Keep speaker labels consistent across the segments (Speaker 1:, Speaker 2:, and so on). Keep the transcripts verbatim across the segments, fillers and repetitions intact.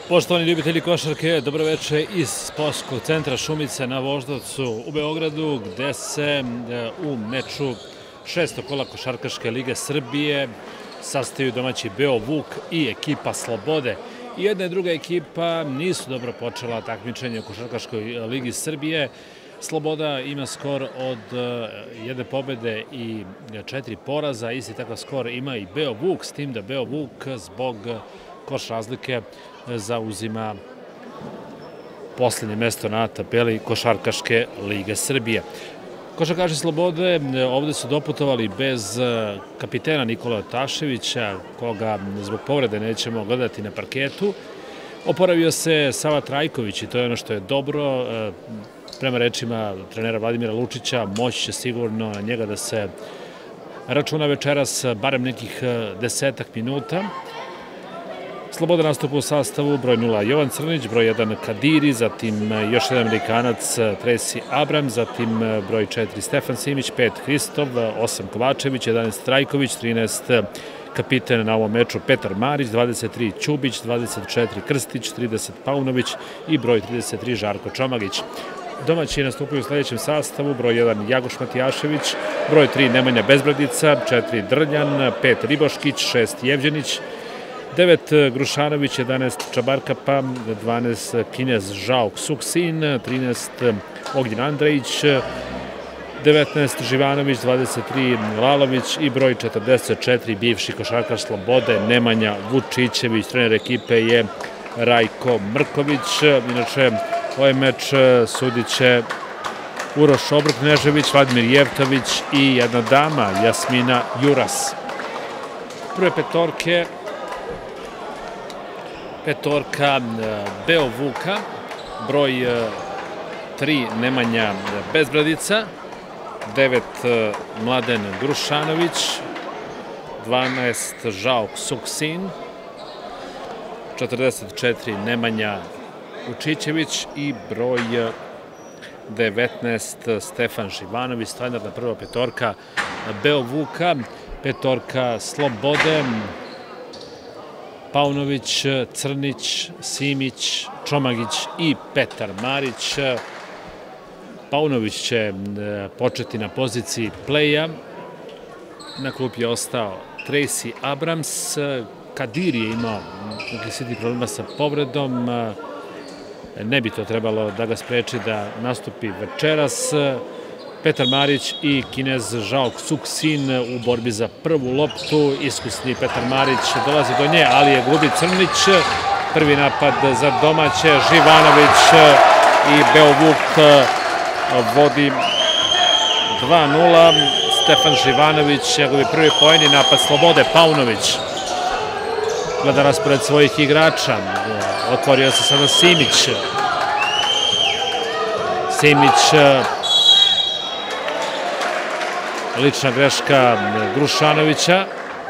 Speaker 1: Poštovani ljubitelji košarke, dobro večer iz sportskog centra Šumice na Voždovcu u Beogradu, gde se u meču šestog kola Košarkaške lige Srbije sastaju domaći Beo Vuk i ekipa Slobode. I jedna i druga ekipa nisu dobro počela takmičenje u Košarkaškoj ligi Srbije. Sloboda ima skor od jedne pobede i četiri poraza. Isti takav skor ima i Beo Vuk, s tim da Beo Vuk zbog koš razlike zauzima poslednje mesto na tabeli Košarkaške lige Srbije. Košarkaši Slobode ovde su doputovali bez kapitena Nikola Taševića, koga zbog povrede nećemo gledati na parketu. Oporavio se Sava Trajković i to je ono što je dobro. Prema rečima trenera Vladimira Lučića, moći će sigurno na njega da se računa večeras barem nekih desetak minuta. Sloboda nastupa u sastavu broj nula Jovan Crnić, broj jedan Kadiri, zatim još jedan Amerikanac Tracy Abrams, zatim broj četiri Stefan Simić, pet Hristov, osam Kovačević, jedanaest Trajković, trinaest kapiten na ovom meču Petar Marić, dvadeset tri Ćubić, dvadeset četiri Krstić, trideset Paunović i broj trideset tri Žarko Čomagić. Domaći nastupaju u sledećem sastavu, broj jedan Jagoš Matijašević, broj tri Nemanja Bezbradica, četiri Drljan, pet Riboškić, šest Jevđenić, devet Grušanović, jedanaest Čabarkapa, dvanaest Kinez Žauk Suksin, trinaest Ognjen Andrejić, devetnaest Živanović, dvadeset tri Lalović i broj četrdeset četiri bivši košarkaš Slobode Nemanja Vučićević. Trener ekipe je Rajko Mrković. Inače, ovaj meč sudit će Uroš Obrok-Nežević, Vladimir Jevtović i jedna dama, Jasmina Juras. Prve petorke, petorka Beo Vuka, broj tri Nemanja Bezbradica, devet Mladen Grušanović, dvanaest Žauk Suksin, četrdeset četiri Nemanja Vučićević i broj devetnaest Stefan Živanović. Standardna prva petorka Beo Vuka, petorka Slobode, Paunović, Crnić, Simić, Čomagić i Petar Marić. Paunović će početi na poziciji pleja. Na klupi je ostao Tracy Abrams. Kadiri je imao neki sitni problema sa povredom. Ne bi to trebalo da ga spreči da nastupi večeras. Petar Marić i Kinez Žauk Suksin u borbi za prvu loptu. Iskusni Petar Marić dolazi do nje, ali je gubi Crnić. Prvi napad za domaće. Živanović i Beo Vuk vodi dva nula. Stefan Živanović, njegovi prvi poeni, napad Slobode. Paunović gleda raspored svojih igrača. Otvorio se sada Simić. Simić, lična greška Grušanovića.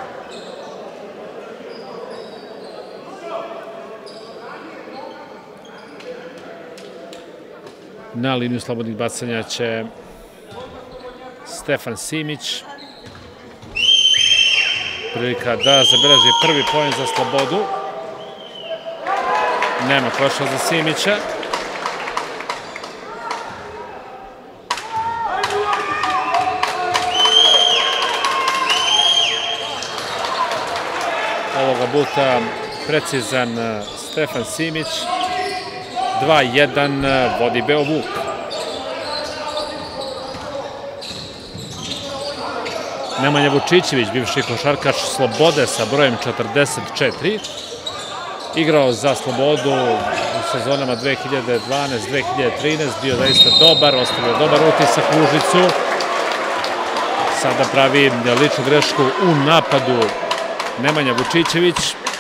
Speaker 1: Na liniju slobodnih bacanja će Stefan Simić. Prilika da zabeleži prvi poen za Slobodu. Nema koša za Simića. Ovoga puta precizan Stefan Simić. dva jedan vodi Beo Vuk. Nemanja Vučićević, bivši košarkaš Slobode sa brojem četrdeset četiri. Igrao za Slobodu u sezonama dve hiljade dvanaeste dve hiljade trinaeste. Bio zaista dobar, ostavio dobar utisak u Užicu. Sada pravi ličnu grešku u napadu Nemanja Vučićević.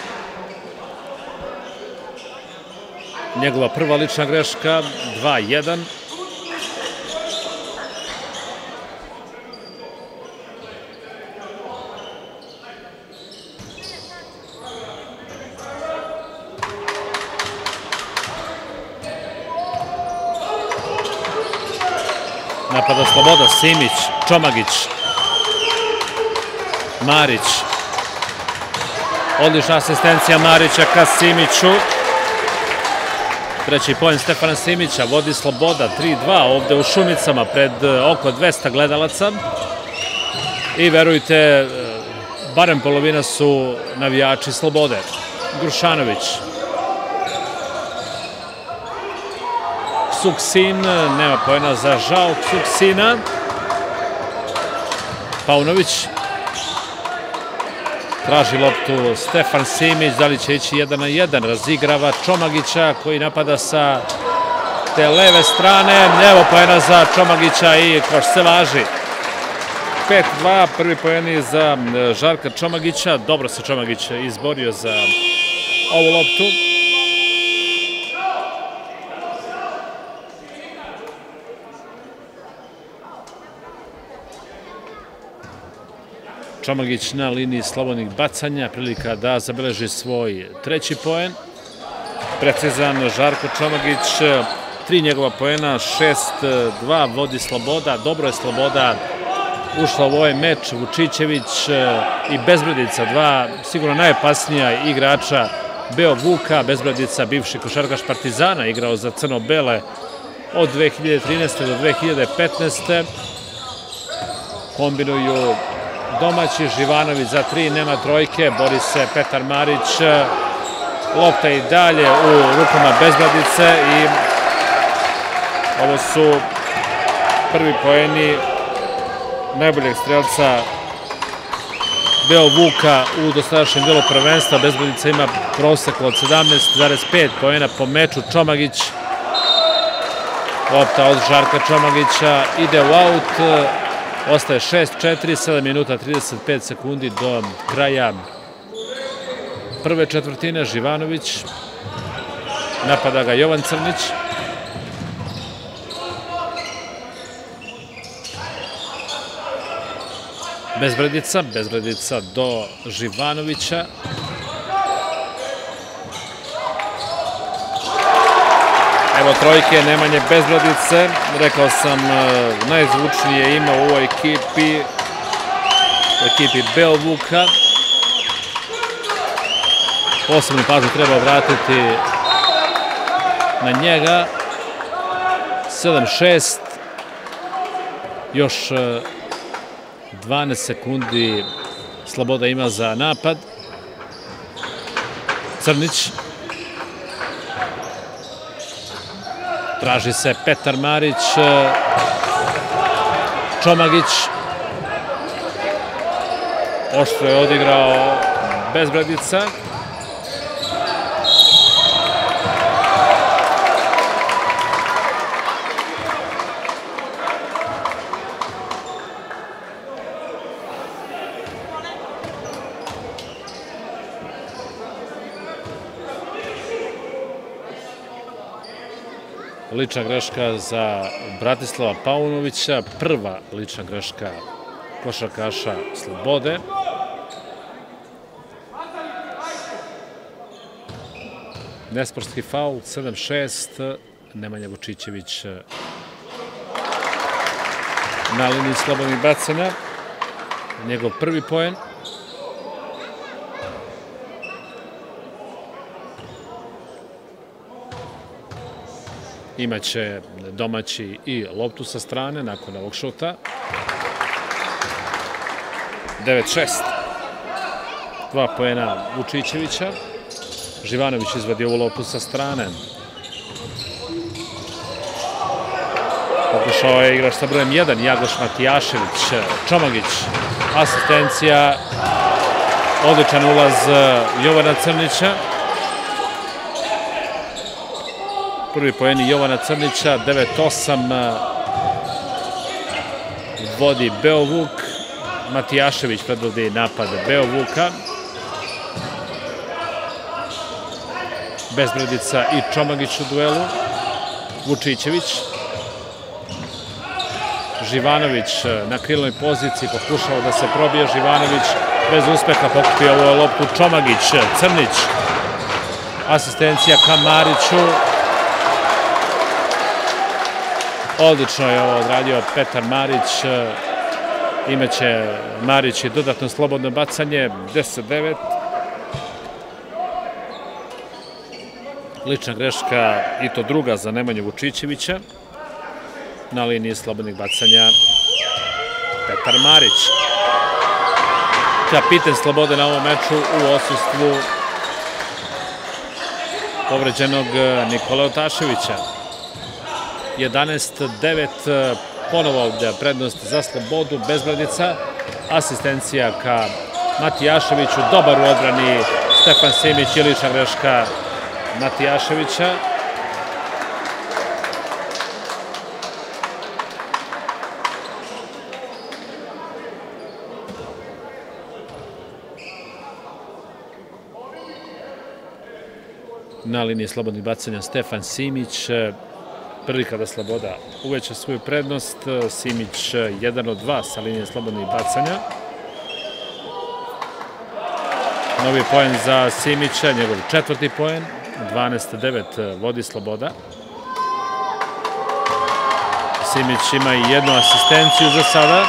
Speaker 1: Njegova prva lična greška, dva jedan. Napada Sloboda, Simić, Čomagić, Marić. Odlična asistencija Marića ka Simiću. Treći poen Stefana Simića, vodi Sloboda tri dva ovde u Šumicama pred oko dvesta gledalaca. I verujte, barem polovina su navijači Slobode. Grušanović. Suksin, nema poena za žao Suksina. Paunović. Traži loptu Stefan Simić, da li će ići jedan na jedan, razigrava Čomagića koji napada sa te leve strane. Evo poena za Čomagića i koš se važi. pet dva, prvi poeni za Žarka Čomagića. Dobro se Čomagić izborio za ovu loptu. Čomagić na liniji slobodnih bacanja, prilika da zabeleži svoj treći poen. Precizan Žarko Čomagić, tri njegova poena, šest dva vodi Sloboda. Dobro je Sloboda ušla u ovaj meč. Vučićević i Bezbradica, dva sigurno najopasnija igrača Beo Vuka. Bezbradica, bivši košarkaš Partizana, igrao za crno-bele od dve hiljade trinaeste. do dve hiljade petnaeste. Kombinuju domaći. Živanović za tri, nema trojke, bori se Petar Marić. Lopta i dalje u rukama Bezbradice i ovo su prvi poeni najboljeg strelca Beo Vuka u dosadašnjem delu prvenstva. Bezbradica ima prosek od sedamnaest zarez pet poena po meču. Čomagić, lopta od Žarka Čomagića ide u aut. Ostaje šest četiri, sedam minuta trideset pet sekundi do kraja prve četvrtine. Živanović, napada ga Jovan Crnić. Bezbradica, Bezbradica do Živanovića. Evo trojke Nemanje Bezbradice. Rekao sam, najzvučnije ima u ovoj ekipi, u ekipi Beo Vuka. Posebnu pažnju treba obratiti na njega. sedam šest. Još dvanaest sekundi Sloboda ima za napad. Crnić. Traži se Petar Marić. Čomagić. Oštro je odigrao Bezbradica. Lična greška za Bratislava Paunovića, prva lična greška košarkaša Slobode. Nesportski faul, sedam šest, Nemanja Vučićević na liniji slobodnih bacanja. Njegov prvi poen. Imaće domaći i loptu sa strane nakon ovog šuta. devet šest. Dva poena Vučićevića. Živanović izvadi ovu loptu sa strane. Pokušao je igrač sa brojem jedan, Jagoš Matijašević. Čomagić, asistencija. Odličan ulaz Jovana Crnića. Prvi poeni Jovana Crnića, devet osam. Vodi Beo Vuk. Matijašević predvodi napad Beo Vuka. Bezbradica i Čomagić u duelu. Vučićević. Živanović na krilnoj poziciji, pokušao da se probije. Živanović bez uspeha pokupio ovu loptu. Čomagić, Crnić. Asistencija ka Mariću. Odlično je ovo odradio Petar Marić. Imaće Marić i dodatno slobodno bacanje. deset devet. Lična greška i to druga za Nemanju Vučićevića. Na liniji slobodnih bacanja Petar Marić. Kapiten Slobode na ovom meču u odsustvu povređenog Nikole Otaševića. jedanaest devet, ponovo prednost za Slobodu, Bezbradica, asistencija ka Matijaševiću, dobar u odbrani Stefan Simić i lična greška Matijaševića. Na liniji slobodnih bacanja Stefan Simić, prilika da Sloboda uveća svoju prednost. Simić jedan od dva sa linije slobodnih bacanja. Novi poen za Simića, njegov četvrti poen, dvanaest devet vodi Sloboda. Simić ima i jednu asistenciju za sada.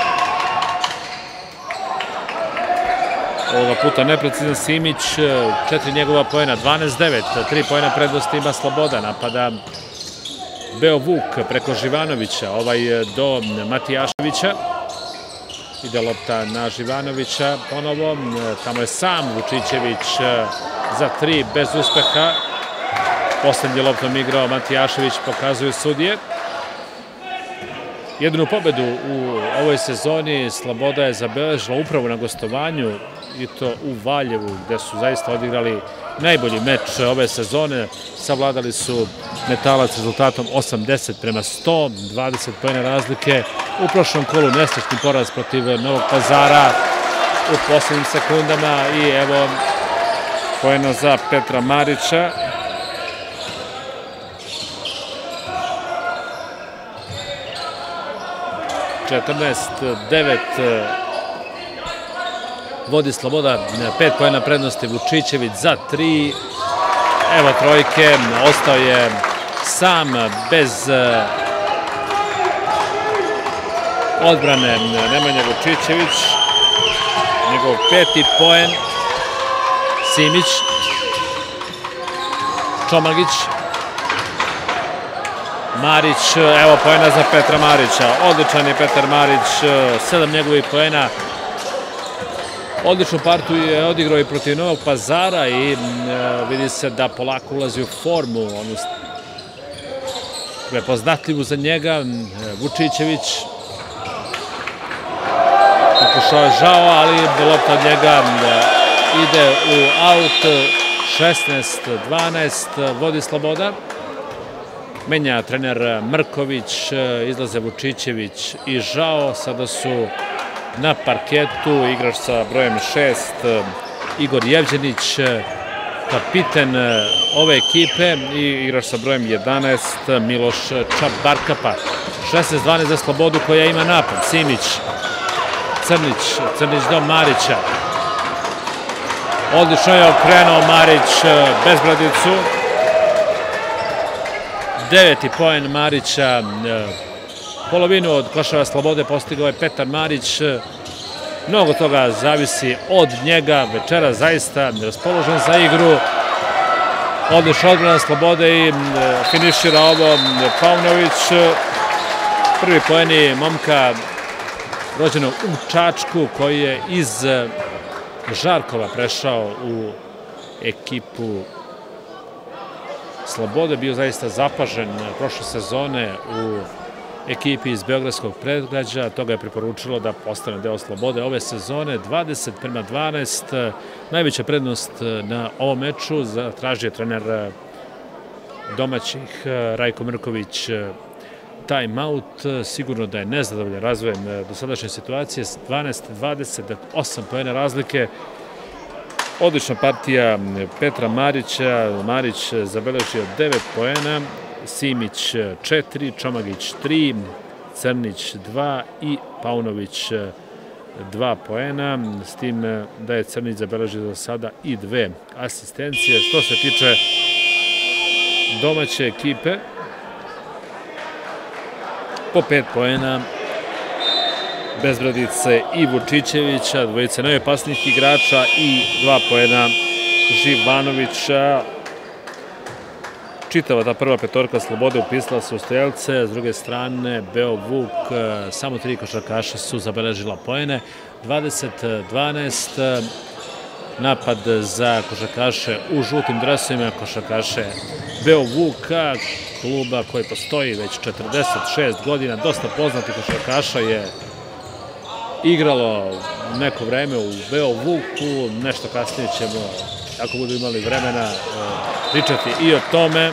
Speaker 1: Ovoga puta neprecizan Simić, četiri njegova poena, dvanaest devet, tri poena prednosti ima Sloboda, napada Beo Vuk preko Živanovića, ovaj do Matijaševića. Ide lopta na Živanovića ponovo, tamo je sam Vučićević za tri bez uspeha. Poslednji loptom igrao Matijašević, pokazuju sudije. Jednu pobedu u ovoj sezoni Sloboda je zabeležila upravo na gostovanju i to u Valjevu, gde su zaista odigrali najbolji meč ove sezone. Savladali su Metalac rezultatom osamdeset prema sto, dvadeset poena razlike. U prošlom kolu nesrećni poraz protiv Novog Pazara u poslednjim sekundama i evo poena za Petra Marića. četrnaest devet vodi Sloboda, pet poena prednosti Vučićević za tri. Evo trojke, ostao je sam bez odbrane Nemanja Vučićević. Njegov peti poen. Simić. Čomagić. Marić, evo poena za Petra Marića. Odličan je Petar Marić, sedam njegovih poena. Odličnu partiju je odigrao i protiv Novog Pazara i vidi se da polako ulazi u formu, onu prepoznatljivu za njega. Vučićević pokušao je žao, ali lopta od njega ide u aut. šesnaest dvanaest vodi Sloboda. Menja trener Mrković, izlaze Vučićević i žao. Sada su na parketu igrač sa brojem šest Igor Jevđenić, kapiten ove ekipe, i igrač sa brojem jedanaest Miloš Čabarkapa. šesnaest dvanaest za Slobodu koja ima napad. Simić, Crnić, Crnić do Marića. Odlično je okrenuo Marić Bezbradicu. Deveti poen Marića. Polovinu od koševa Slobode postigao je Petar Marić. Mnogo toga zavisi od njega. Večera zaista raspoložen za igru. Odlična odbrana Slobode i finišira ovo Paunović. Prvi poeni momka rođenog u Čačku, koji je iz Žarkova prešao u ekipu Slobode. Bio zaista zapažen prošle sezone u ekipi iz Beogradskog predgrađa. To ga je preporučilo da postane deo Slobode ove sezone. dvadeset prema dvanaest, najveća prednost na ovom meču. Traži je trener domaćih Rajko Mrković time-out. Sigurno da je nezadovoljan razvojem dosadašnje situacije. dvanaest dvadeset, osam poena razlike. Odlična partija Petra Marića. Marić zabeležio devet poena. Simić četiri, Čomagić tri, Crnić dva i Paunović dva poena, s tim da je Crnić zabeležio za sada i dve asistencije. Što se tiče domaće ekipe, po pet poena Bezbradice i Vučićevića, dvojice najopasnijih igrača, i dva poena Živanovića. čitava ta prva petorka Slobode upisala se u strelce, s druge strane Beo Vuk, samo tri košarkaša su zabeležila poene, dvadeset dvanaest, napad za košarkaše u žutim dresovima, košarkaše Beo Vuka, kluba koji postoji već četrdeset šest godina, dosta poznatih košarkaša je igralo neko vreme u Beo Vuku, nešto kasnije ćemo, ako budu imali vremena, pričati i o tome.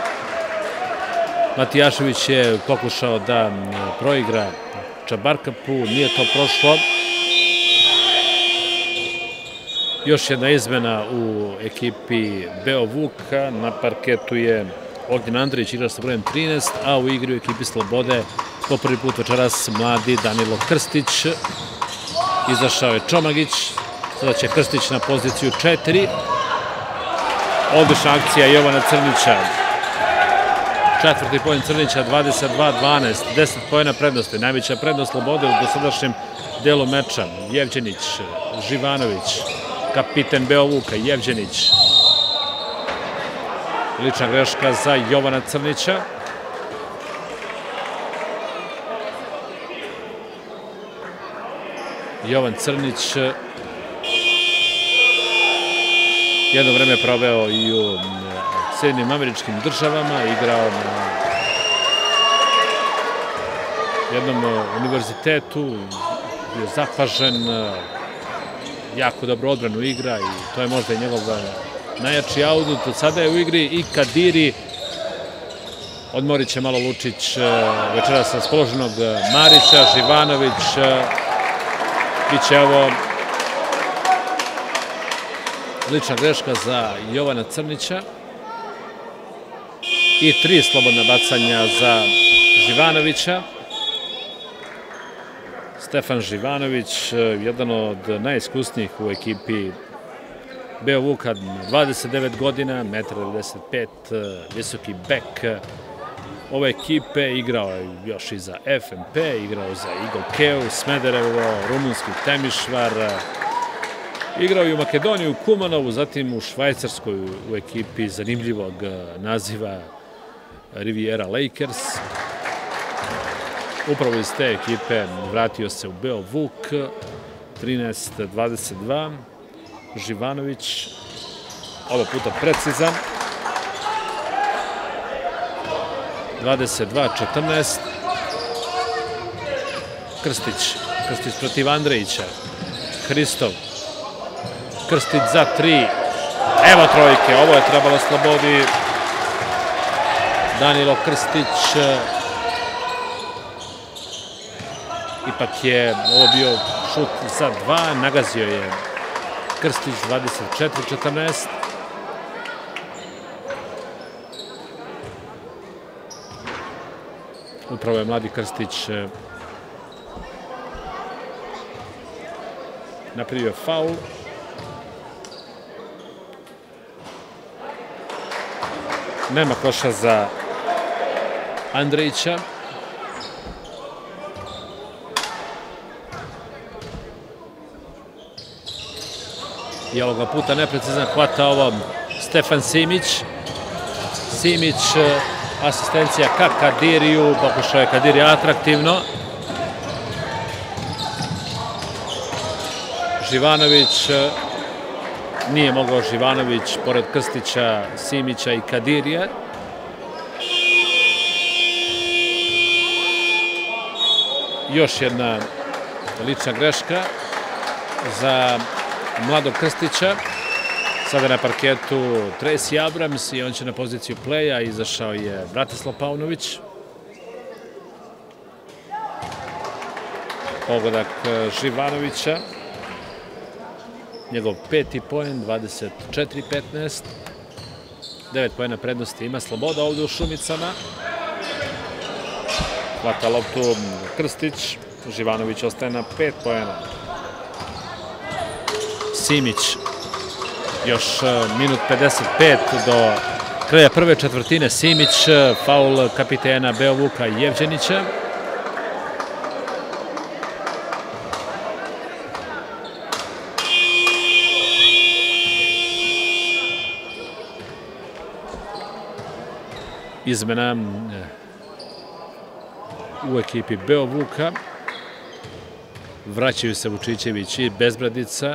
Speaker 1: Matijašević je pokušao da proigra Čabarkapu, nije to prošlo. Još jedna izmena u ekipi Beo Vuka, na parketu je Ognjen Andrić, igra sa brojem trinaest, a u igri u ekipi Slobode po prvi put večeras mladi Danilo Krstić. Izašao je Čomagić, sada će Krstić na poziciju četiri. Odlična akcija Jovana Crnića. Četvrti poen Crnića, dvadeset dva dvanaest, deset poena prednosti. Najveća prednost Slobode u dosadašnjem delu meča. Jevđenić, Živanović, kapiten Beo Vuka, Jevđenić. Lična greška za Jovana Crnića. Jovan Crnić jedno vreme proveo i u Sjedinjenim Američkim Državama, igrao na jednom univerzitetu, bio zapažen, jako dobro odbranu igra i to je možda i njegov najjači audut. Od sada je u igri i Kadiri, odmorit će malo Lučić večeras raspoloženog Marića, Živanović, biće ovo lična greška za Jovana Crnića i tri slobodna bacanja za Živanovića. Stefan Živanović, jedan od najiskusnijih u ekipi Beo Vuka, dvadeset devet godina, jedan devedeset pet, visoki bek ove ekipe, igrao je još i za F M P, igrao za Igokeu, Smederevo, rumunski Temišvar, igrao i u Makedoniji, u Kumanovu, zatim u Švajcarskoj u ekipi zanimljivog naziva Riviera Lakers. Upravo iz te ekipe vratio se u Beo Vuk, trinaest dvadeset dva, Živanović, ovo puta precizan, dvadeset dva četrnaest, Krstić, Krstić protiv Andrejića, Hristov, Krstić za tri, evo trojke, ovo je trebalo Slobodi, Danilo Krstić, ipak je ovo bio šut za dva, nagazio je Krstić, dvadeset četiri četrnaest. Upravo je mladi Krstić napravio faul. Nema koša za Andrejića. I ovoga puta neprecizan hvata ovo Stefan Simić. Simić, asistencija ka Kadiriju, pokušao je Kadiri atraktivno. Živanović, nije mogao Živanović, pored Krstića, Simića i Kadirija. Još jedna lična greška za mladog Krstića. Sada na parketu Tracy Abrams i on će na poziciju pleja. Izašao je Bratislav Paunović. Pogodak Živanovića. Njegov peti poen, dvadeset četiri petnaest. devet poena prednosti ima Sloboda ovde u Šumicama. Hvata loptu Krstić. Živanović ostaje na pet poena. Simić. Još minut pedeset pet do kraja prve četvrtine. Simić, faul kapitena Beo Vuka Jevđenića. izmena u ekipi Beovuka. Vraćaju se Vučićević i Bezbradica.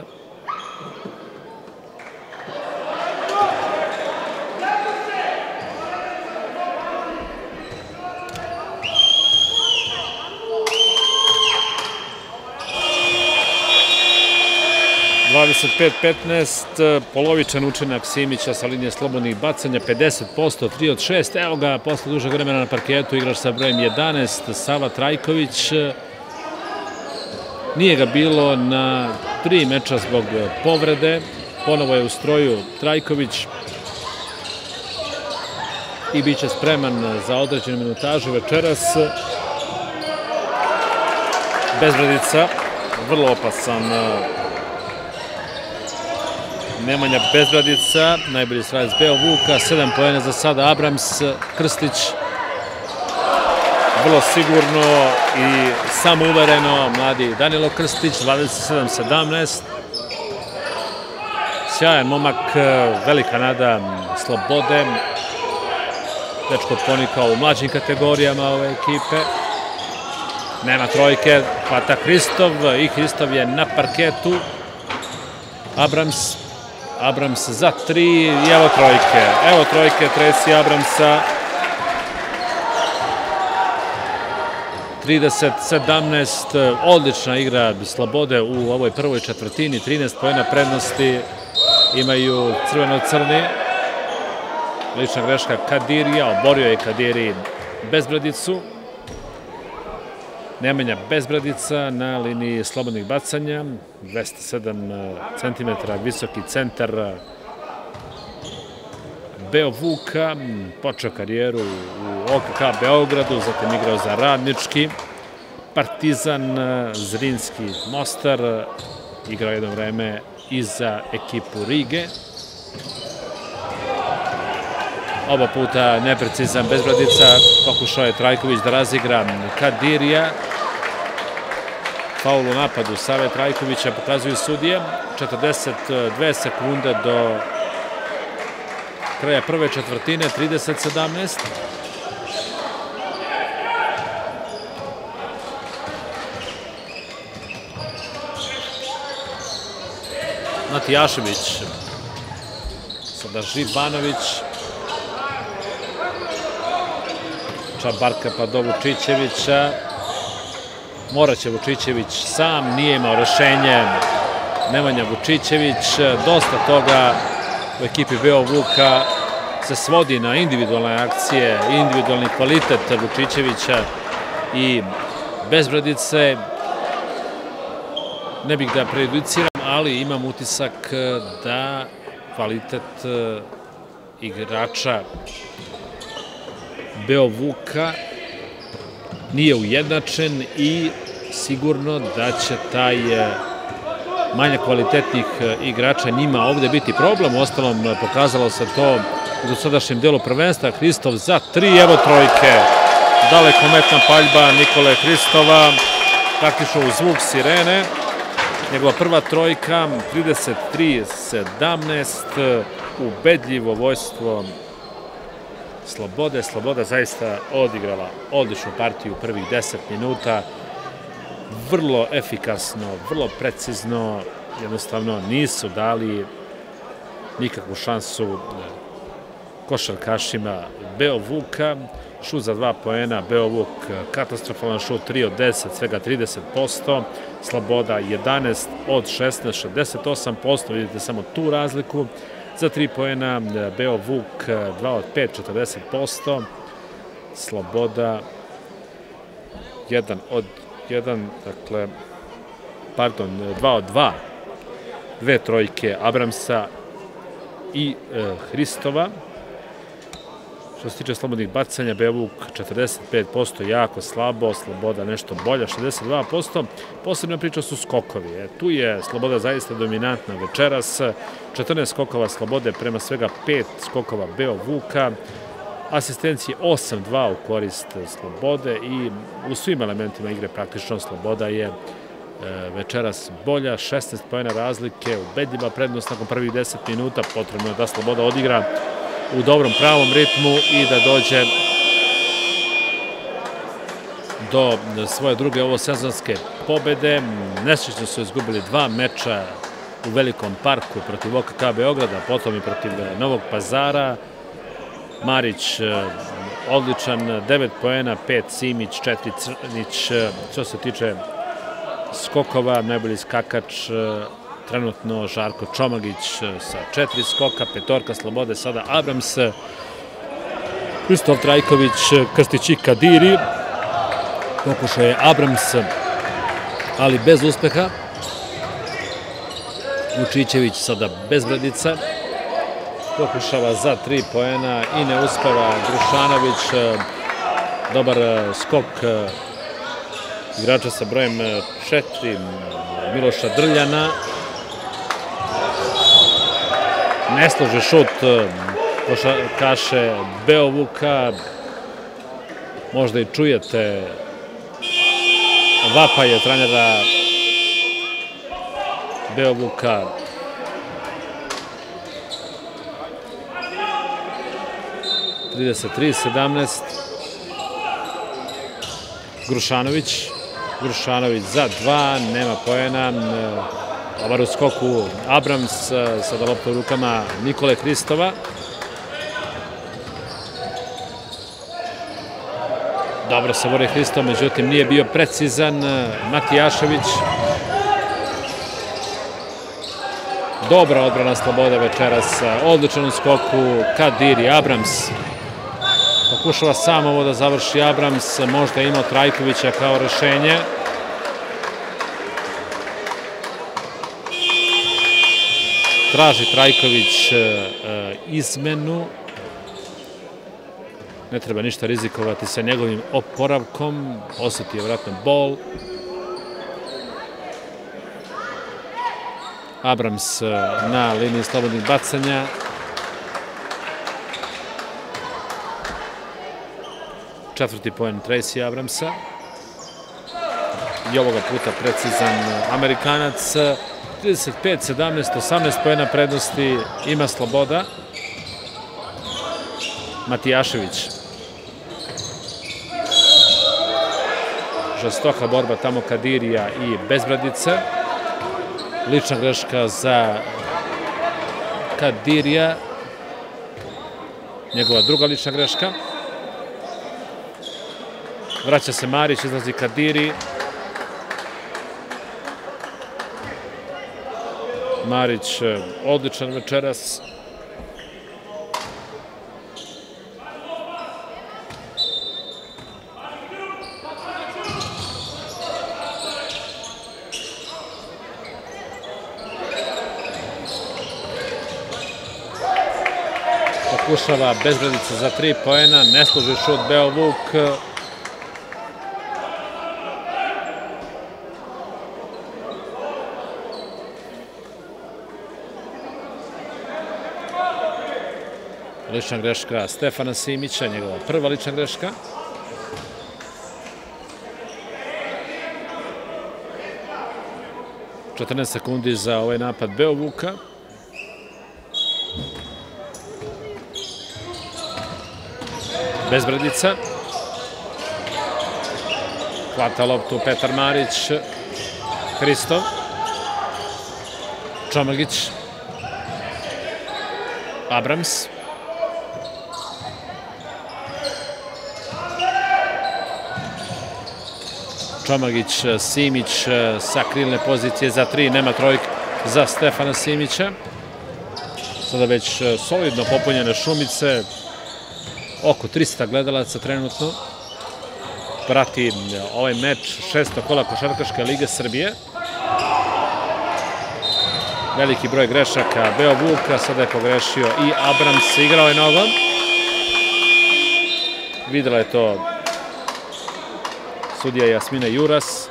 Speaker 1: dvadeset pet petnaest, polovičan učinak Simića sa linije slobodnih bacanja, pedeset posto, tri od šest. Evo ga, posle dužeg vremena na parketu, igrač sa brojem jedanaest, Sava Trajković. Nije ga bilo na tri meča zbog povrede. Ponovo je u stroju Trajković i bit će spreman za određenu minutažu večeras. Bezbradica, vrlo opasan Nemanja Bezbradica, najbolji strelac Beovuka, sedam poena za sada. Abrams, Krstić, vrlo sigurno i samouvereno mladi Danilo Krstić, dvadeset sedam sedamnaest. Sjajan momak, velika nada Slobode. Dečko ponikao u mlađim kategorijama ove ekipe. Nema trojke, hvata Hristov i Hristov je na parketu. Abrams, Abrams za tri i evo trojke. Evo trojke Tresi Abramsa. trideset sedamnaest, odlična igra Slobode u ovoj prvoj četvrtini, trinaest poena prednosti imaju crveno-crni. Lična greška Kadirija, oborio je Kadiri Bezbradicu. Nemanja Bezbradica na liniji slobodnih bacanja, dvesta sedam centimetara visoki centar Beovuka, počeo karijeru u O K K Beogradu, zatim igrao za Radnički, Partizan, Zrinski, Mostar, igrao jedno vreme i za ekipu Rige. Oba puta neprecizan Bezbradica, pokušao je Trajković da razigra Kadirija. Faul u napadu Save Trajkovića pokazuju sudije. četrdeset dve sekunde do kraja prve četvrtine, trideset sedamnaest. Matijašević, sada Živanović, Čabarka pa do Vučićevića. Morat će Vučićević sam, nije imao rešenje Nemanja Vučićević. Dosta toga u ekipi Beovuka se svodi na individualne akcije, individualni kvalitet Vučićevića i Bezbradice. Ne bih da prejudiciram, ali imam utisak da kvalitet igrača Beovuka nije ujednačen i sigurno da će taj manja kvalitetnih igrača njima ovde biti problem. Ostalom, pokazalo se to u dosadašnjem delu prvenstva. Hristov za tri, evo trojke. Dalekometna paljba Nikole Hristova, praktično u zvuk sirene. Njegova prva trojka, trideset tri sedamnaest, ubedljivo vojstvo Slobode. Sloboda zaista odigrala odličnu partiju u prvih deset minuta. Vrlo efikasno, vrlo precizno, jednostavno nisu dali nikakvu šansu košarkašima Beovuka. Šut za dva poena, Beovuk katastrofalan šut, tri od deset, svega trideset posto. Sloboda jedanaest od šesnaest, šezdeset osam posto, vidite samo tu razliku. Za tri poena Beovuk dva od pet, četrdeset posto. Sloboda jedan od jedan, dakle, pardon, dva od dva. Dve trojke Abramsa i Hristova. Što se tiče slobodnih bacanja, Beovuk četrdeset pet posto, jako slabo, Sloboda nešto bolja, šezdeset dva posto. Posebna priča su skokovi. Tu je Sloboda zaista dominantna večeras. četrnaest skokova Slobode prema svega pet skokova Beovuka. Asistencije osam dva u korist Slobode i u svim elementima igre praktično Sloboda je večeras bolja. šesnaest poena razlike, ubedljiva prednost nakon prvih deset minuta. Potrebno je da Sloboda odigra u dobrom pravom ritmu i da dođe do svoje druge ovosezonske pobede. Nesrećno su izgubili dva meča u Velikom parku protiv O K K Beograda, potom i protiv Novog Pazara. Marić odličan, devet poena, pet Simić, četiri Crnić. Što se tiče skokova, najbolji skakač trenutno Žarko Čomagić sa četiri skoka, petorka Slobode, sada Abrams, Kristof Trajković, Krstić i Kadiri. Pokušao je Abrams, ali bez uspeha. Vučićević sada bez Bredica. Pokušava za tri poena i ne uspeva. Grušanović, dobar skok igrača sa brojem četiri, Miloša Drljana. Ne slože šut košarkaše Beovuka. Možda i čujete vapaje trenera Beovuka. trideset tri sedamnaest. Grušanović. Grušanović za dva, nema poena. Dobar u skoku Abrams, sada lopta u rukama Nikole Hristova. Dobro se bori Hristov, međutim nije bio precizan. Matijašević. Dobra odbrana Slobode večeras, odličan u skoku Kadiri. Abrams pokušava sam ovo da završi. Abrams možda imao Trajkovića kao rešenje. Traži Trajković izmenu. Ne treba ništa rizikovati sa njegovim oporavkom. Osjeti je vratno bol. Abrams na liniji slobodnih bacanja. Četvrti poen Tracy Abramsa. I ovoga puta precizan Amerikanac. trideset pet sedamnaest, osamnaest poena prednosti ima Sloboda. Matijašević. Žestoka borba tamo Kadirija i Bezbradice. Lična greška za Kadirija. Njegova druga lična greška. Vraća se Marić, izlazi Kadiri. Marić odličan večeras. Pokušava Bezbradica za tri poena, ne služi šut Beovuk. Lična greška Stefana Simića, njegova prva lična greška. četrnaest sekundi za ovaj napad Beovuka. Bezbradica. Hvata loptu Petar Marić. Hristov. Čomagić. Abrams. Čomagić, Simić sa krilne pozicije za tri, nema trojke za Stefana Simića. Sada već solidno popunjene Šumice, oko trista gledalaca trenutno. Prati ovaj meč šesto kola Košarkaške lige Srbije. Veliki broj grešaka Beovuka, sada je pogrešio i Abrams, igrao je nogom. Videla je to sudija Jasmina Juras.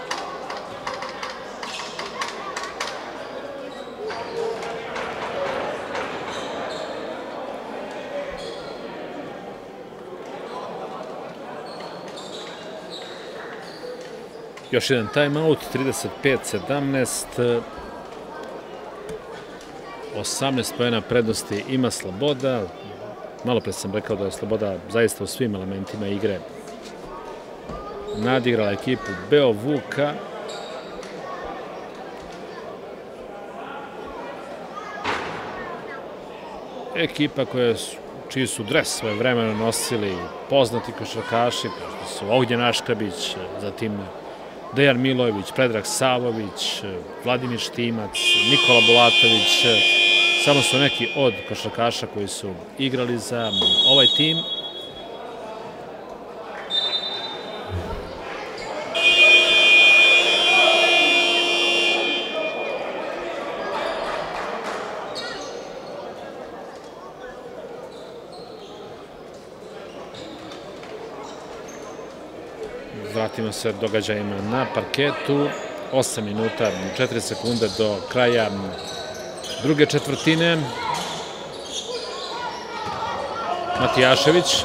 Speaker 1: Još jedan timeout, trideset pet sedamnaest. osamnaest poena prednosti ima Sloboda. malo pre sam rekao da je Sloboda zaista u svim elementima igre nadigrala ekipu Beovuka. Ekipa koja su, čiji su dres svoje vremena nosili poznati košarkaši, kao što su Ognjen Aškabić, zatim Dejan Milojević, Predrag Savović, Vladimir Štimac, Nikola Bulatović, samo su neki od košarkaša koji su igrali za ovaj tim. Vratimo se događajima na parketu. osam minuta, četiri sekunde do kraja druge četvrtine. Matijašević.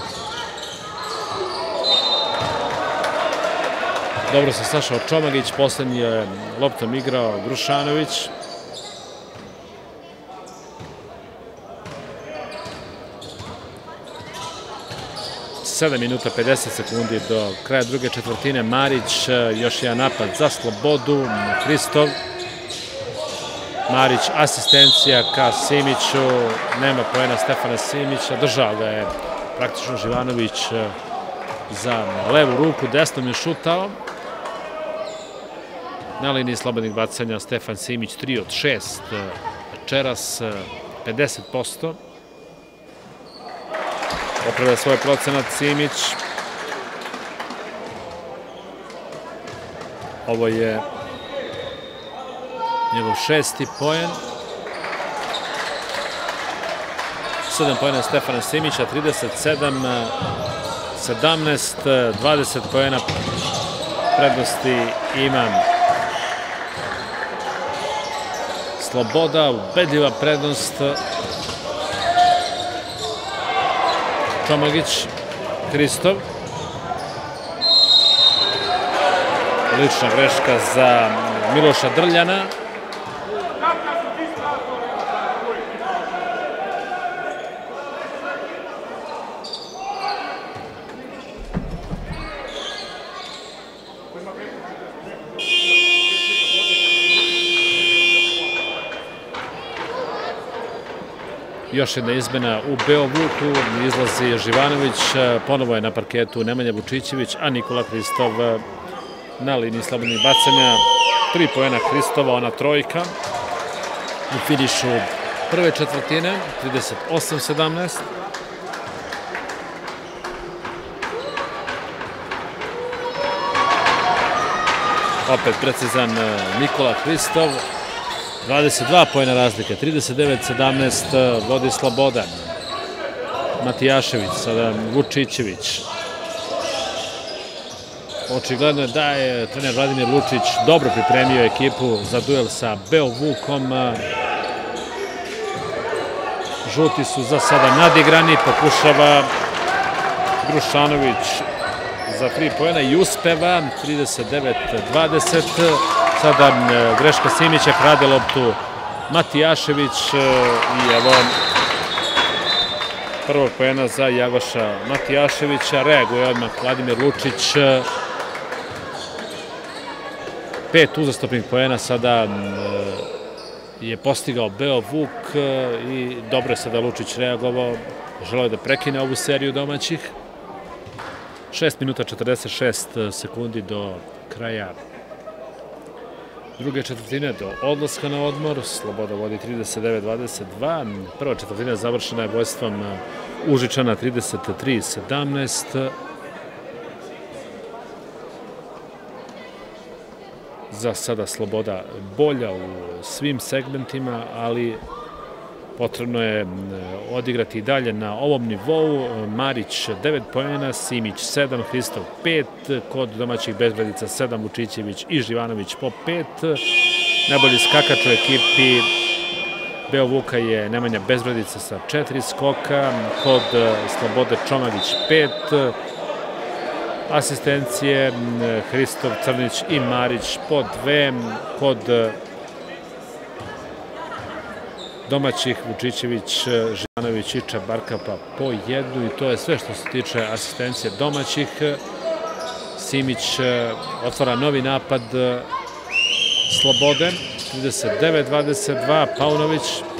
Speaker 1: Dobro se sašao Čomagić, poslednji je loptom igrao Grušanović. sedam minuta pedeset sekundi do kraja druge četvrtine. Marić, još jedan napad za Slobodu. Hristov. Marić, asistencija ka Simiću. Nema poena Stefana Simića. Držao ga je praktično Živanović za levu ruku. Desnom je šutao. Na liniji slobodnih bacanja Stefan Simić tri od šest večeras, pedeset posto. Opravlja svoj procenat Simić. Ovo je njegov šesti poen. sedam poena Stefana Simića, trideset sedam sedamnaest, dvadeset poena prednosti ima Sloboda, ubedljiva prednost. Čomagić, Hristov. Lična greška za Miloša Drljana. Još jedna izmena u Beovuku, izlazi Živanović, ponovo je na parketu Nemanja Vučićević, a Nikola Hristov na liniji slobodnih bacanja. Tri poena Hristova, ona trojka u finišu prve četvrtine, trideset osam sedamnaest. Opet precizan Nikola Hristov. dvadeset dva poena razlike, trideset devet sedamnaest vodi Sloboda. Matijašević, sada Vučićević. Očigledno je da je trener Vladimir Lučić dobro pripremio ekipu za duel sa Beovukom. Žuti su za sada nadigrani, pokušava Grušanović za tri poena i uspeva, trideset devet dvadeset. Sada greška Simića, krade loptu Matijašević i evo prvog poena za Jagoša Matijaševića. Reaguje odmah Vladimir Lučić. Pet uzastopnih poena sada je postigao Beovuk i dobro je sada Lučić reagovao. Želeo je da prekine ovu seriju domaćih. šest minuta četrdeset šest sekundi do kraja druge četvrtine, do odlaska na odmor. Sloboda vodi trideset devet dvadeset dva. Prva četvrtina završena je vojstvom Užičana trideset tri sedamnaest. Za sada Sloboda bolja u svim segmentima, ali potrebno je odigrati i dalje na ovom nivou. Marić devet poena, Simić sedam, Hristov pet, kod domaćih bezbredica sedam, Vučićević i Živanović po pet. Najbolji skakač u ekipi Beovuka je Nemanja Bezbredica sa četiri skoka, kod Slobode Čomagić pet, asistencije Hristov, Crnić i Marić po dve, kod domaćih Vučićević, Živanović i Čabarkapa po jednu i to je sve što se tiče asistencije domaćih. Simić otvara novi napad Slobode, trideset devet dvadeset dva, Paunović.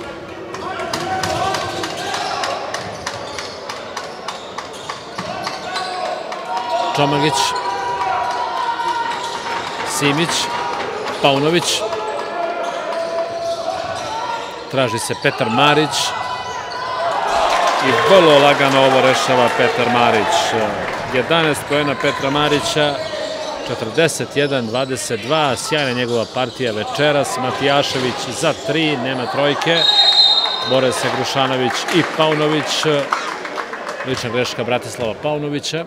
Speaker 1: Čomagić, Simić, Paunović. Traži se Petar Marić i vrlo lagano ovo rešava Petar Marić. jedanaest poena Petra Marića, četrdeset jedan dvadeset dva, sjajna njegova partija večeras. Matijašević za tri, nema trojke. Bore se Grušanović i Paunović. Lična greška Bratislava Paunovića.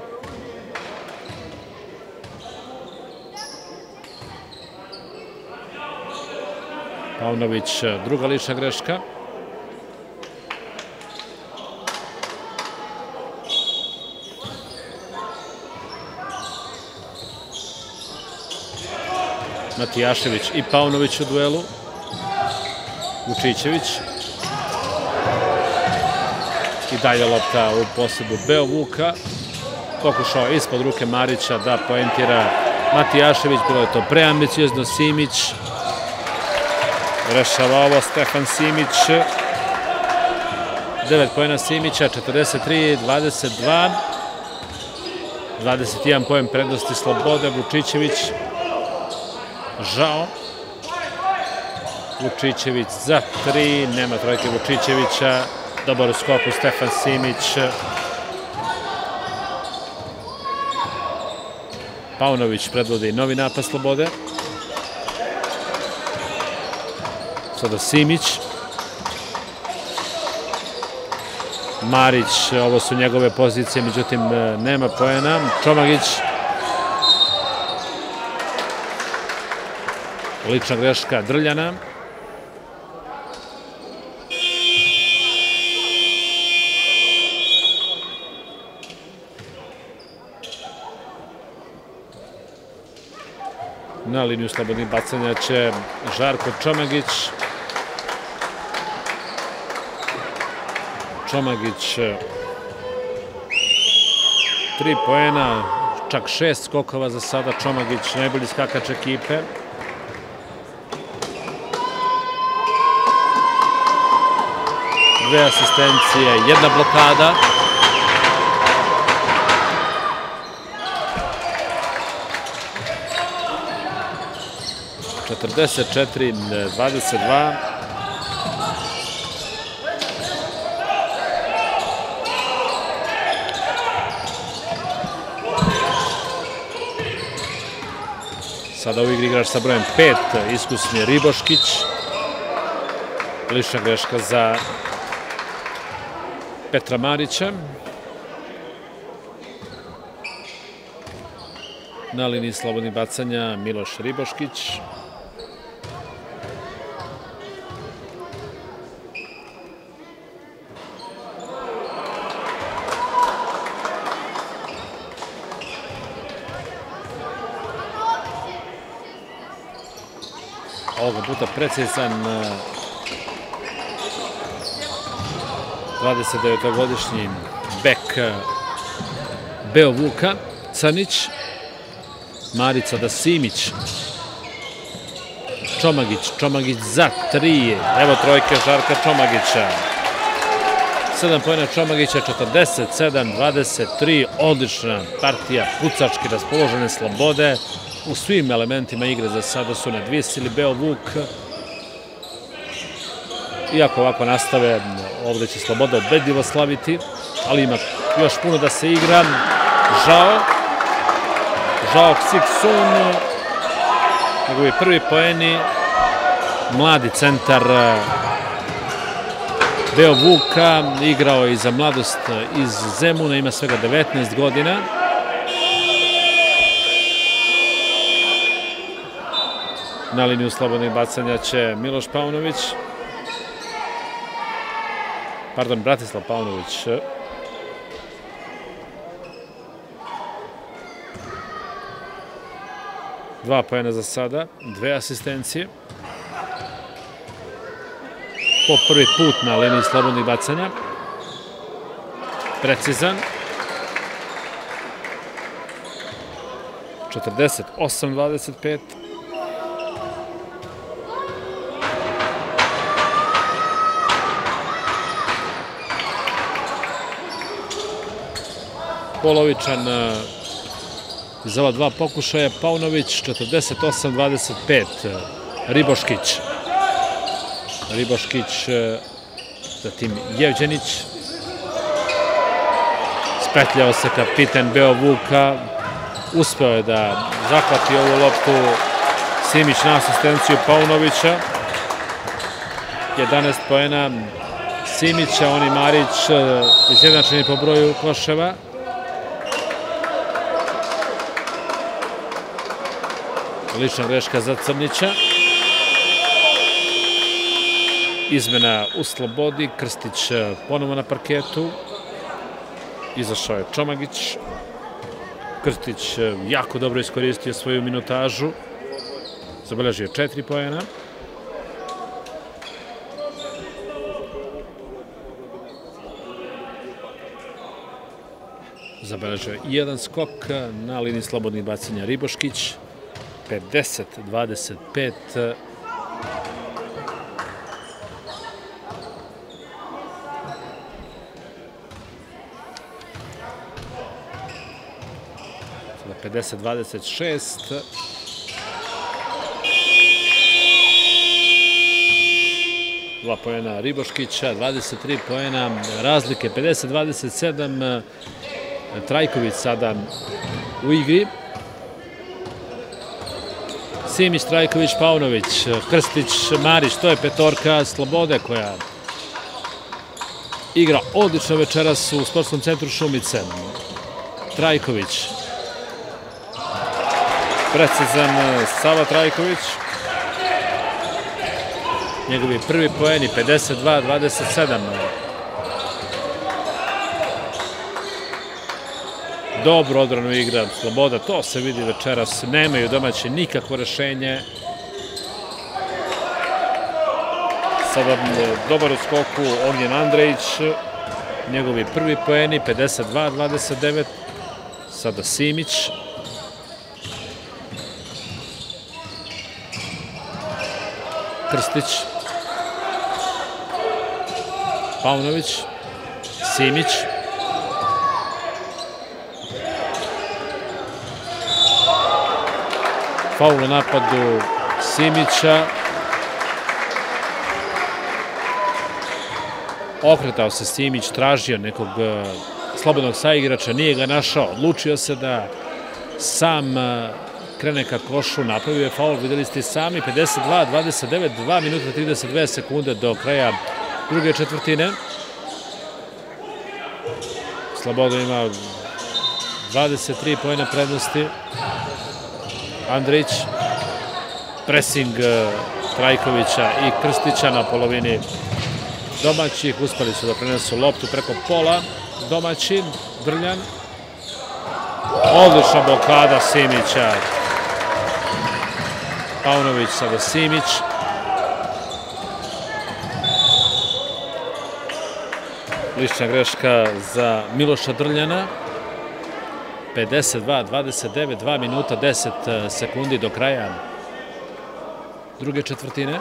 Speaker 1: Paunović, druga lična greška. Matijašević i Paunović u duelu. Vučićević. I dalje lopta u posedu Beovuka. Pokušao ispod ruke Marića da poentira Matijašević. Bilo je to preambiciozno. Simić rešava ovo Stefan Simić. devet poena Simića, četrdeset tri dvadeset dva. dvadeset jedan poen prednosti Slobode. Vučićević. Žao. Vučićević za tri. Nema trojke Vučićevića. Dobar u skoku Stefan Simić. Paunović predvodi novi napad Slobode. Sada Simić. Marić, ovo su njegove pozicije, međutim nema poena. Čomagić. Lična greška Drljana. Na liniju slobodnih bacanja će Žarko Čomagić. Čomagić tri poena, čak šest skokova za sada. Čomagić najbolji skakač ekipe. Dve asistencije, jedna blokada. četrdeset četiri dvadeset dva. Sada u igri igrač sa brojem pet, iskusni Riboškić. Lična greška za Petra Marića. Na liniji slobodnih bacanja Miloš Riboškić. Ovoga puta precizan dvadesetdevetogodišnji bek Beovuka, Crnić. Marica da Simić. Čomagić, Čomagić za tri. Evo trojke Žarka Čomagića. sedam poena Čomagića, četrdeset sedam dvadeset tri. Odlična partija, pucački raspoložene Slobode. U svim elementima igre za sada su nadvisili Beovuk. Iako ovako nastave, ovde će Sloboda ubedljivo slaviti, ali ima još puno da se igra. Žao. Žao Ksik-sun. Njegovi prvi poeni. Mladi centar Beovuka. Igrao je i za mladost iz Zemuna, ima svega devetnaest godina. Na liniju slobodnih bacanja će Miloš Paunović. Pardon, Bratislav Paunović. Dva poena za sada, dve asistencije. po prvi put na liniji slobodnih bacanja. Precizan. četrdeset osam dvadeset pet. Polovičan za ova dva pokušaja. Paunović, četrdeset osam dvadeset pet. Riboškić. Riboškić, zatim Jevđenić. Spetljao se kapiten Beovuka. Uspeo je da zahvati ovu loptu. Simić na asistenciju Paunovića. jedanaest poena Simića, on i Marić izjednačeni po broju koševa. Lična greška za Crnića. Izmena u slobodi. Krstić ponovo na parketu. Izašao je Čomagić. Krstić jako dobro iskoristio svoju minutažu. Zabeležio četiri poena. Zabeležio je jedan skok na liniji slobodnih bacanja Riboškić. pedeset dvadeset pet. pedeset dvadeset šest. Dva poena Riboškića, dvadeset tri poena razlike, pedeset dvadeset sedam. Trajković sada u igri. Simić, Trajković, Paunović, Krstić, Marić, to je petorka Slobode koja igra odlično večeras u sportskom centru Šumice. Trajković. Precizan Sava Trajković. Njegovi prvi poeni, pedeset dva dvadeset sedam. Dobro odbranu igra Sloboda, to se vidi večeras. Nemaju domaći nikakvo rešenje. Sada dobar u skoku Ognjen Andrejić. Njegovi prvi poeni, pedeset dva dvadeset devet. Sada Simić. Krstić. Paunović. Simić. Faul u napadu Simića. Okretao se Simić, tražio nekog slobodnog saigrača, nije ga našao. Odlučio se da sam krene ka košu, napravio je faul, videli ste sami, pedeset dva dvadeset devet, dva minuta trideset dve sekunde do kraja druge četvrtine. Sloboda ima dvadeset tri poena prednosti. Andrić, presing Trajkovića i Krstića na polovini domaćih. Uspeli su da prenesu loptu preko pola. Domaći, Drljan. Odlična blokada Simića. Paunović, sada Simić. Lična greška za Miloša Drljana. pedeset dva dvadeset devet, dva minuta deset sekundi do kraja druge četvrtine.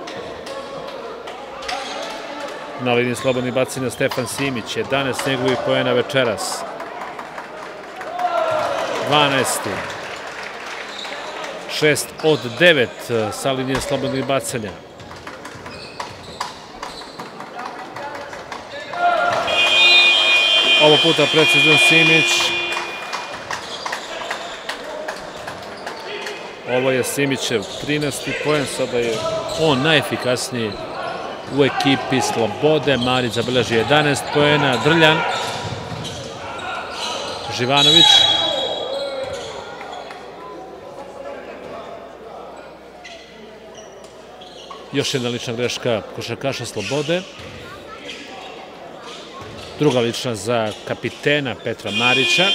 Speaker 1: Na liniji slobodnih bacanja Stefan Simić, jedanaest njegovih poena večeras. dvanaest. šest od devet sa linije slobodnih bacanja. Ovo puta precizan Simić. Ovo je Simićev trinaesti poen, sada je on najefikasniji u ekipi Slobode. Marić zabeleži jedanaest poena, Drljan, Živanović, još jedna lična greška košarkaša Slobode, druga lična za kapitena Petra Marića.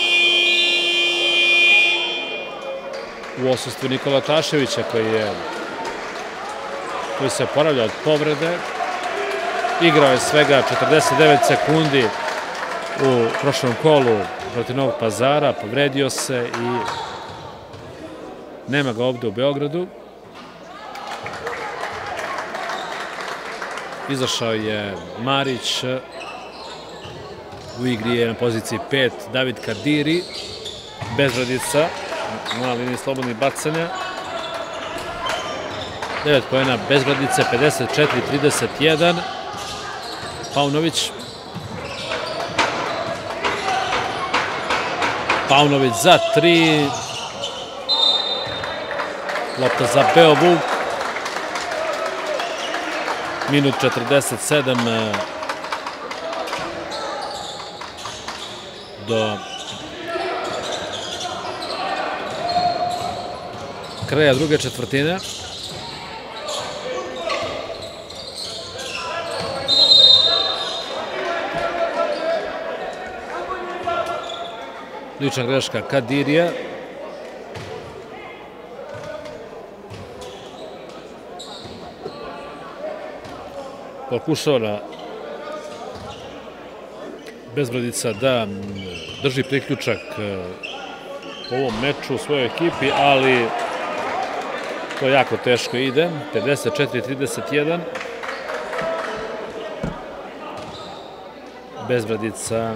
Speaker 1: U odsustvu Nikola Taševića koji je koji se oporavlja od povrede. Igrao je svega četrdeset devet sekundi u prošlom kolu protiv Novog Pazara, povredio se i nema ga ovde u Beogradu. Izašao je Marić, u igri je na poziciji pet David Kadiri, Bezbradica na liniji slobodnih bacanja. devet poena Bezbradice, pedeset četiri trideset jedan. Paunović. Paunović za tri. Lopta za Beovuk. Minut četrdeset sedam do kraja druge četvrtine. Lična greška Kadirija. Pokušava Bezbradica da drži priključak u ovom meču u svojoj ekipi, ali to jako teško ide. pedeset četiri trideset jedan. Bezbradica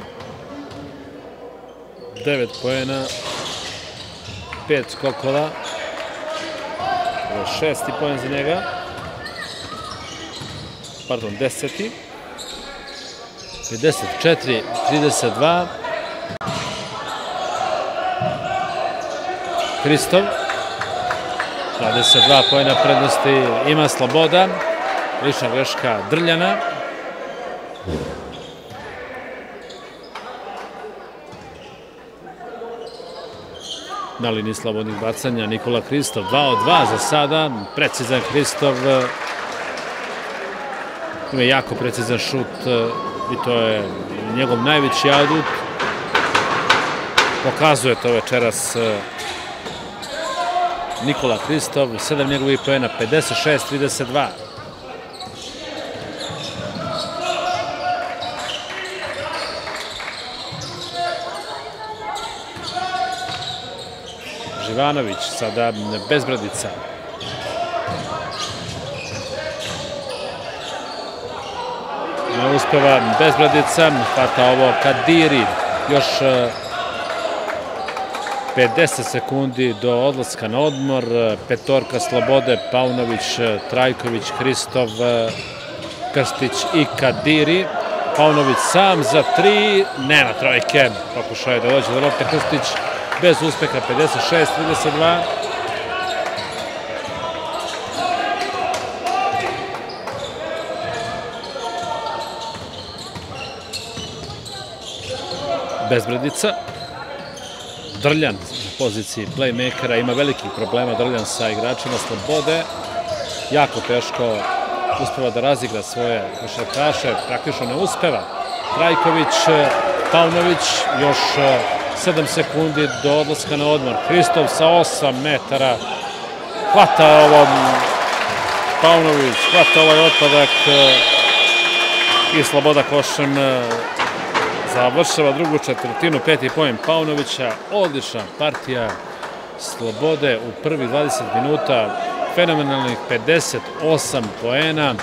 Speaker 1: devet poena, pet skokova, šesti poen za njega, pardon, deseti, pedeset četiri trideset dva. Hristov, dvadeset dva poena prednosti ima Sloboda, lična greška Drljana. Na liniji slobodnih bacanja Nikola Hristov, dva od dva za sada, precizan Hristov, ima jako precizan šut i to je njegov najveći adut. Pokazuje to večeras Nikola Hristov, sedam njegovih poena, pedeset šest trideset dva. Živanović, sada Bezbradica. Ne uspeva Bezbradica, hvata ovo Kadiri, još pedeset sekundi do odlaska na odmor, petorka Slobode, Paunović, Trajković, Hristov, Krstić i Kadiri. Paunović sam za tri, nema trojke, pokušao je da dođe do lopte Krstić, bez uspeha, pedeset šest trideset dva. Bezbradica. Drljan u poziciji playmakera, ima velikih problema Drljan sa igračima Slobode. Jako teško uspeva da razigra svoje košarkaše, praktično ne uspeva. Trajković, Paunović, još sedam sekundi do odlaska na odmor. Hristov sa osam metara. Hvata ovom Paunović, hvata ovaj otpadak i Sloboda košem završava drugu četvrtinu, peti poen Paunovića. Odlična partija Slobode u prvih dvadeset minuta. Fenomenalnih pedeset osam poena.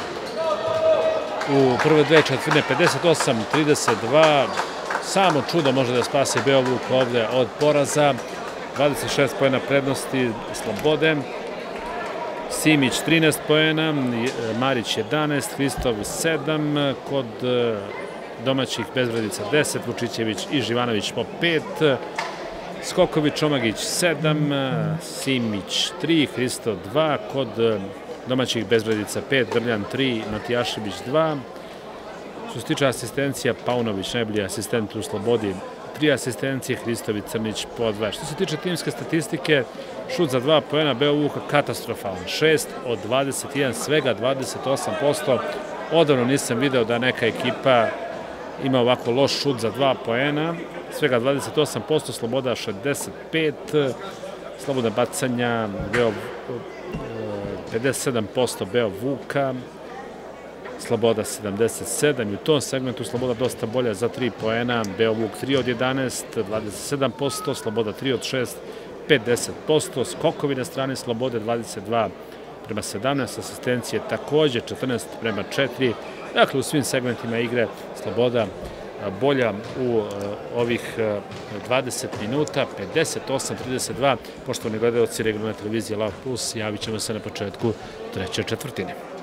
Speaker 1: U prve dve četvrtine pedeset osam trideset dva. Samo čudo može da spasi Beovuk ovde od poraza. dvadeset šest poena prednosti Slobode. Simić trinaest poena, Marić jedanaest, Hristov sedam, kod domaćih Bezbradica deset, Vučićević i Živanović po pet, Skoković, Čomagić sedam, Simić tri, Hristov dva, kod domaćih Bezbradica pet, Drljan tri, Matijašević dva. Što se tiče asistencija, Paunović, najbolji asistent u Slobodi, tri asistencije, Hristov i Crnić po dva. Što se tiče timske statistike, šut za dva poena Beovuka katastrofalan, šest od dvadeset jedan, svega dvadeset osam posto. Odavno nisam video da neka ekipa ima ovako loš šut za dva poena, svega dvadeset osam posto, Sloboda šezdeset pet, slobodna bacanja pedeset sedam posto Beovuka. Sloboda sedamdeset sedam i u tom segmentu Sloboda dosta bolja za tri poena, Beovuk tri od jedanaest, dvadeset sedam posto, Sloboda tri od šest, pedeset posto, skokovi na strani Slobode dvadeset dva prema sedamnaest, asistencije takođe četrnaest prema četiri, dakle u svim segmentima igre Sloboda bolja u ovih dvadeset minuta, pedeset osam trideset dva, poštovani gledalci regionalne televizije Lav plus, javit ćemo se na početku treće četvrtine.